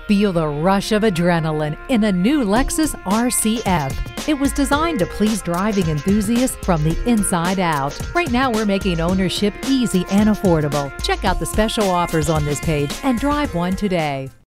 Feel the rush of adrenaline in a new Lexus RCF. It was designed to please driving enthusiasts from the inside out. Right now, we're making ownership easy and affordable. Check out the special offers on this page and drive one today.